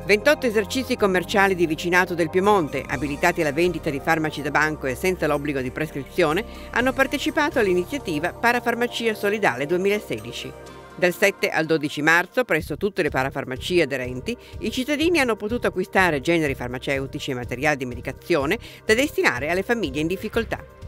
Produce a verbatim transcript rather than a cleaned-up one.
ventotto esercizi commerciali di vicinato del Piemonte, abilitati alla vendita di farmaci da banco e senza l'obbligo di prescrizione, hanno partecipato all'iniziativa Parafarmacia Solidale duemilasedici. Dal sette al dodici marzo, presso tutte le parafarmacie aderenti, i cittadini hanno potuto acquistare generi farmaceutici e materiali di medicazione da destinare alle famiglie in difficoltà.